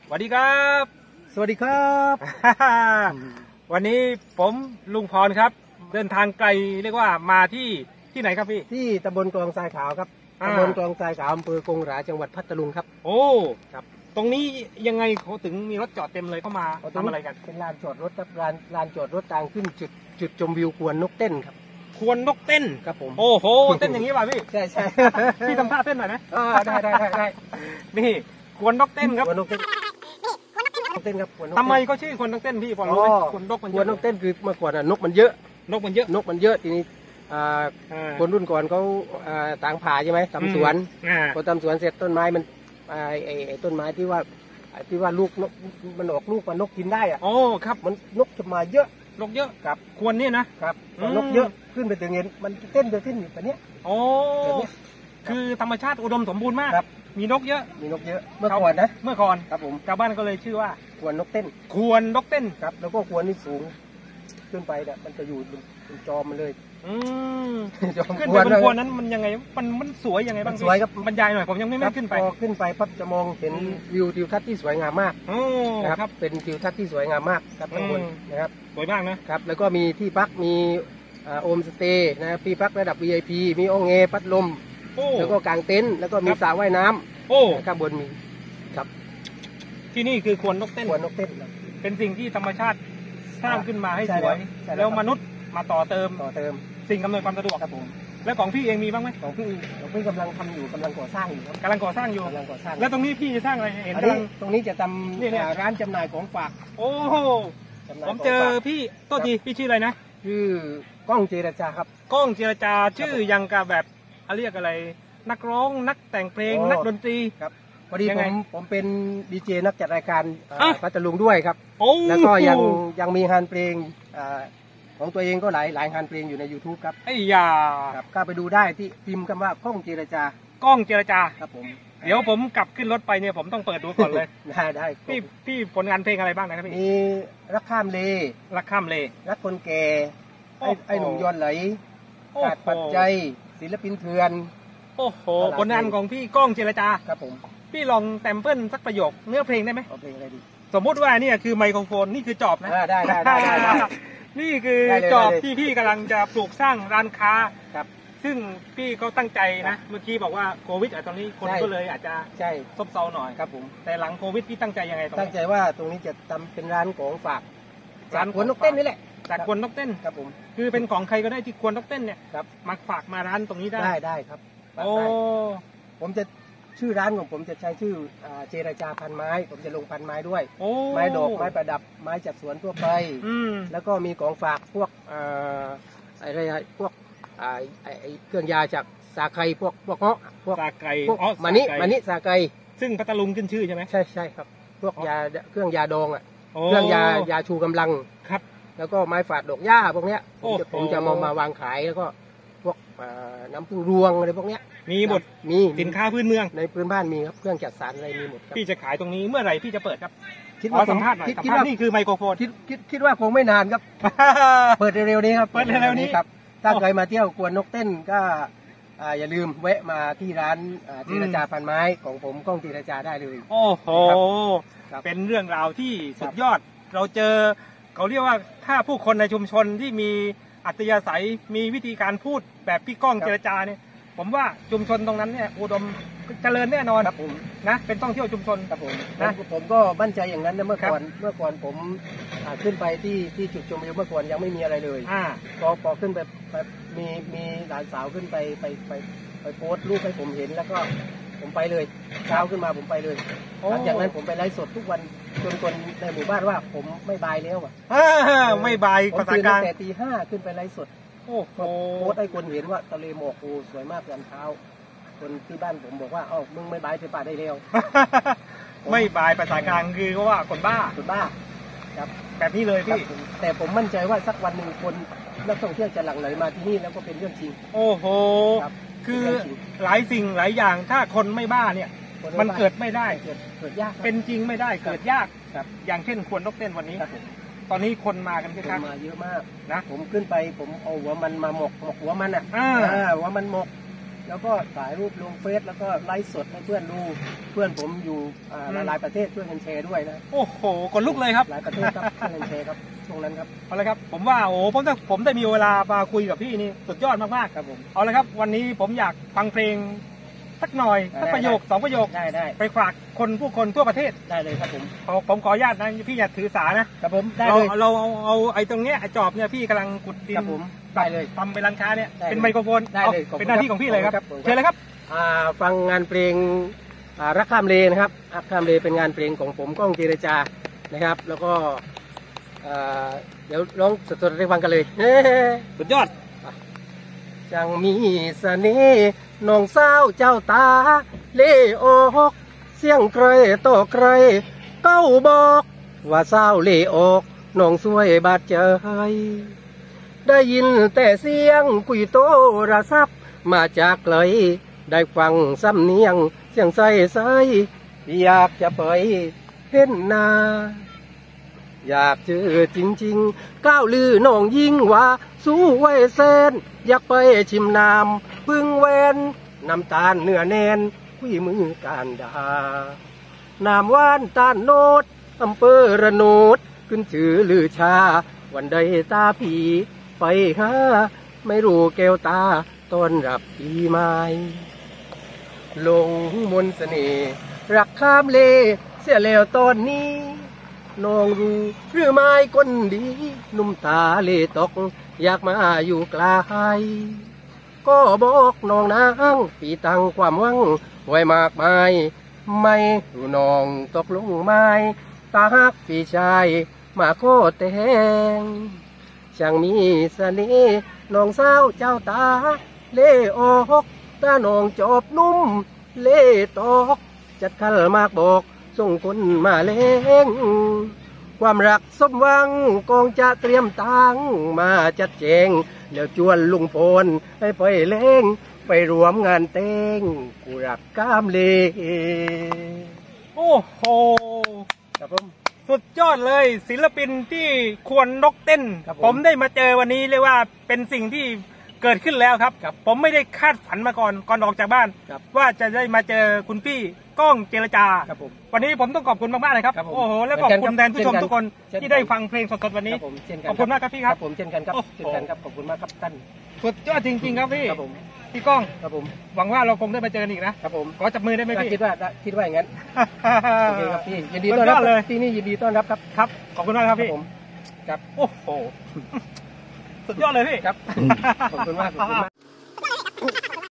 สวัสดีครับสวัสดีครับวันนี้ผมลุงพรครับเดินทางไกลเรียกว่ามาที่ไหนครับพี่ที่ตำบลกลองทรายขาวครับตำบลกลองทรายขาวอำเภอกงหราจังหวัดพัทลุงครับโอ้ครับตรงนี้ยังไงเขาถึงมีรถจอดเต็มเลยเข้ามาทำอะไรกันเป็นลานจอดรถครับลานจอดรถทางขึ้นจุดชมวิวควนนกเต้นครับควรนกเต้นครับผมโอ้โหเต้นอย่างนี้ป่ะพี่ใช่ใช่พี่ทำท่าเต้นหน่อยนะได้นี่ควรนกเต้นครับควรนกเต้นครับทำไมก็ชื่อควรนกเต้นพี่พอรู้ไหมควรนกมันเยอะควรนกเต้นคือเมื่อก่อนนกมันเยอะนกมันเยอะทีนี้คนรุ่นก่อนเขาต่างผ่าใช่ไหมทำสวนพอทำสวนเสร็จต้นไม้มันไอ้ต้นไม้ที่ว่าลูกนกมันออกลูกมันนกกินได้อะอ๋อครับมันนกจะมาเยอะนกเยอะครับควรเนี่ยนะครับนกเยอะขึ้นไปถึงเห็นมันเต้นอยู่แบบนี้โอ้คือธรรมชาติอุดมสมบูรณ์มากมีนกเยอะเมื่อก่อนนะเมื่อก่อนครับผมชาวบ้านก็เลยชื่อว่าควรนกเต้นควรนกเต้นครับแล้วก็ควรนี่สูงขึ้นไปเนี่ยมันจะอยู่บนจอมันเลยขึ้นไปบนควรนั้นมันยังไงมันสวยยังไงบ้างสวยครับบรรยายหน่อยผมยังไม่ขึ้นไปพอขึ้นไปปั๊บจะมองเห็นวิวทิวทัศน์ที่สวยงามมากครับเป็นทิวทัศน์ที่สวยงามมากครับข้างบนนะครับสวยมากนะครับแล้วก็มีที่พักมีโฮมสเตย์นะครับที่พักระดับ VIP มีห้องแอร์พัดลมแล้วก็กางเต็นท์แล้วก็มีสระว่ายน้ำข้างบนมีครับที่นี่คือควรนกเต้นเป็นสิ่งที่ธรรมชาติสร้างขึ้นมาให้สวยแล้วมนุษย์มาต่อเติมสิ่งอำนวยความสะดวกครับผมแล้วของพี่เองมีบ้างไหมของพี่กำลังทำอยู่กำลังก่อสร้างอยู่กำลังก่อสร้างแล้วตรงนี้พี่จะสร้างอะไรเห็นตรงนี้จะทำร้านจำหน่ายของฝากโอ้ผมเจอพี่ต้นทีพี่ชื่ออะไรนะชื่อกล้องเจรจาครับกล้องเจรจาชื่อยังกับแบบเรียกอะไรนักร้องนักแต่งเพลงนักดนตรีครับพอดีผมเป็นดีเจนักจัดรายการพัทลุงด้วยครับแล้วก็ยังมีงานเพลงของตัวเองก็หลายงานเพลงอยู่ใน YouTube ครับไอ้ยาครับก็ไปดูได้ที่พิมพ์คำว่ากล้องเจรจากล้องเจรจาครับผมเดี๋ยวผมกลับขึ้นรถไปเนี่ยผมต้องเปิดดูก่อนเลยได้พี่ผลงานเพลงอะไรบ้างนะครับพี่มีรักข้ามเลรักคนแก่ไอ้หนุ่มย้อนไหลขาดปัจจัยศิลปินเถื่อนโอ้โหผลงานของพี่กล้องเจรจาครับผมพี่ลองแซมเปิลสักประโยคเนื้อเพลงได้ไหมเพลงอะไรดีสมมุติว่านี่คือไมโครโฟนนี่คือจอบนะได้นี่คือจอบที่พี่กำลังจะปลูกสร้างร้านค้าครับซึ่งพี่ก็ตั้งใจนะเมื่อกี้บอกว่าโควิดตอนนี้คนก็เลยอาจจะซบเซาหน่อยครับผมแต่หลังโควิดพี่ตั้งใจยังไงตั้งใจว่าตรงนี้จะทำเป็นร้านของฝากร้านควรนกเต้นนี่แหละจากควรนกเต้นครับผมคือเป็นของใครก็ได้ที่ควรนกเต้นเนี่ยครับมาฝากมาร้านตรงนี้ได้ครับโอ้ผมจะชื่อร้านของผมจะใช้ชื่อเจรจาพันไม้ผมจะลงพันไม้ด้วยไม้ดอกไม้ประดับไม้จากสวนทั่วไปแล้วก็มีของฝากพวกอะไรพวกเครื่องยาจากสาไคพวกเงาะพวกสาไคมานิสาไคซึ่งพัทลุงขึ้นชื่อใช่ไหมใช่ครับพวกยาเครื่องยาดองเครื่องยาชูกำลังครับแล้วก็ไม้ฝาดดอกหญ้าพวกเนี้ยผมจะมาวางขายแล้วก็พวกน้ำผึ้งรวงอะไรพวกเนี้ยมีหมดสินค้าพื้นเมืองในพื้นบ้านมีครับเครื่องจักสานอะไรมีหมดพี่จะขายตรงนี้เมื่อไหร่พี่จะเปิดครับคิดว่าสัมภาษณ์หน่อยคิดว่านี่คือไมโครโฟนคิดว่าคงไม่นานครับเปิดเร็วๆนี้ครับเปิดเร็วๆนี้ครับถ้าใครมาเที่ยวกวนนกเต้นก็อย่าลืมแวะมาที่ร้านเจรจาพันไม้ของผมกล้องเจรจาได้เลยโอ้โหเป็นเรื่องราวที่สุดยอดเราเจอเขาเรียกว่าถ้าผู้คนในชุมชนที่มีอัธยาศัยมีวิธีการพูดแบบพี่ก้องเจรจาเนี่ยผมว่าชุมชนตรงนั้นเนี่ยอุดมเจริญแน่นอนครับผมนะเป็นท่องเที่ยวชุมชนครับผมนะผมก็มั่นใจอย่างนั้นนะเมื่อก่อนผมขึ้นไปที่จุดชมวิวเมื่อก่อนยังไม่มีอะไรเลยพอขึ้นไปมีหลานสาวขึ้นไปโพสต์รูปให้ผมเห็นแล้วก็ผมไปเลยเช้าขึ้นมาผมไปเลยหลังจากนั้นผมไปไลฟ์สดทุกวันจนคนในหมู่บ้านว่าผมไม่บายแล้วไม่บายภาษากลางแต่ตี 5ขึ้นไปไลฟ์สดโพสต์ให้คนเห็นว่าทะเลหมอกสวยมากตอนเช้าคนที่บ้านผมบอกว่ามึงไม่บายเธอป่าได้เร็วไม่บายภาษากลางคือว่าคนบ้าครับแบบนี้เลยพี่แต่ผมมั่นใจว่าสักวันหนึ่งคนนักท่องเที่ยวจะหลั่งไหลมาที่นี่แล้วก็เป็นเรื่องจริงโอ้โหคือหลายสิ่งหลายอย่างถ้าคนไม่บ้าเนี่ยมันเกิดไม่ได้เกิดยากเป็นจริงไม่ได้เกิดยากอย่างเช่นควรนกเต้นวันนี้ตอนนี้คนมากันคึกคักมาเยอะมากนะผมขึ้นไปผมเอาหัวมันมาหมกหัวมันหัวมันหมกแล้วก็ถ่ายรูปลงเฟซแล้วก็ไลฟ์สดให้เพื่อนดูเพื่อนผมอยู่หลายประเทศช่วยกันแชร์ด้วยนะโอ้โหขนลุกเลยครับหลายประเทศครับช่วยกันแชร์ครับตรงนั้นครับเอาละครับผมว่าโอ้ผมได้มีเวลามาคุยกับพี่นี่สุดยอดมากๆครับผมเอาละครับวันนี้ผมอยากฟังเพลงสักหน่อยสักประโยค2 ประโยคได้ไปฝากผู้คนทั่วประเทศได้เลยครับผมผมขออนุญาตนะพี่อย่าถือสานะครับผมได้เราเลยเราเอาไอ้ตรงเนี้ยไอ้จอบเนี่ยพี่กำลังขุดดินครับผมได้เลยทำเป็นร้านค้าเนี่ยได้เลยเป็นไมโครโฟนได้เลยเป็นหน้าที่ของพี่เลยครับขอบคุณครับเชิญเลยครับฟังงานเพลงรักข้ามเลนะครับรักข้ามเลเป็นงานเพลงของผมก้องเจรจานะครับ แล้วก็เดี๋ยวร้องสดๆให้ฟังกันเลยสุดยอดจังมีเสน่ห์น้องสาวเจ้าตาเล่ออกเสียงใครต่อใครเก้าบอกว่าสาวเล่ออกน้องสวยบาดใจได้ยินแต่เสียงคุยโตระซับมาจากไกลได้ฟังสำเนียงเสียงใสใสอยากจะไปเห็นหน้าอยากเจอจริงๆก้าวลือน้องยิ่งว่าสู้ไว้เส้นอยากไปชิมน้ำพึ่งแวนน้ำตาลเนื้อแน่นคุยมือการดาน้ำหวานตาลโนดอำเภอระโนดขึ้นชื่อลือชาวันใดตาผีไปหาไม่รู้แก้วตาต้อนรับปีใหม่ลงมนต์เสน่ห์รักข้ามเลเสียแล้วตอนนี้น้องรู้หรือไม่คนดีนุ่มตาเลตกอยากมาอยู่ไกลก็บอกน้องนางปีตังความหวังไว้มากมายไม่รู้น้องตกลงไม้ตาฮักพี่ชายมาโคแต่แหงช่างมีเสน่ห์น้องสาวเจ้าตาเล่ออกตาน้องจอบนุ่มเล่ตอกจัดขันมากบอกส่งคนมาเล้งความรักสมหวังกองจะเตรียมตังมาจัดแจงแล้วจวนลุงพลให้ไปเล้งไปรวมงานเต้งกูรักก้ามเลโอ้โหครับผมสุดยอดเลยศิลปินที่ควรนกเต้นครับผมได้มาเจอวันนี้เรียกว่าเป็นสิ่งที่เกิดขึ้นแล้วครับครับผมไม่ได้คาดฝันมาก่อนออกจากบ้านครับว่าจะได้มาเจอคุณพี่ก้องเจรจาครับผมวันนี้ผมต้องขอบคุณมากๆเลยครับครับผมโอ้โหและขอบคุณแทนผู้ชมทุกคนเช่นกันที่ได้ฟังเพลงสดๆวันนี้ครับผมเช่นกันขอบคุณมากครับพี่ครับผมเช่นกันครับโอ้โหเช่นกันครับขอบคุณมากครับท่านสุดยอดจริงๆครับพี่ครับผมพี่ก้องครับผมหวังว่าเราคงได้มาเจอกันอีกนะครับผมขอจับมือได้ไหมพี่คิดว่าอย่างนั้นโอเคครับพี่ยินดีสุต้อนยรัอบ ดเลยที่นี่ยินดีต้อนรับครับครับขอบคุณมากครับครับพี่ผมครับโอ้โหสุดยอดเลยพี่ครับขอบคุณมากขอบคุณมาก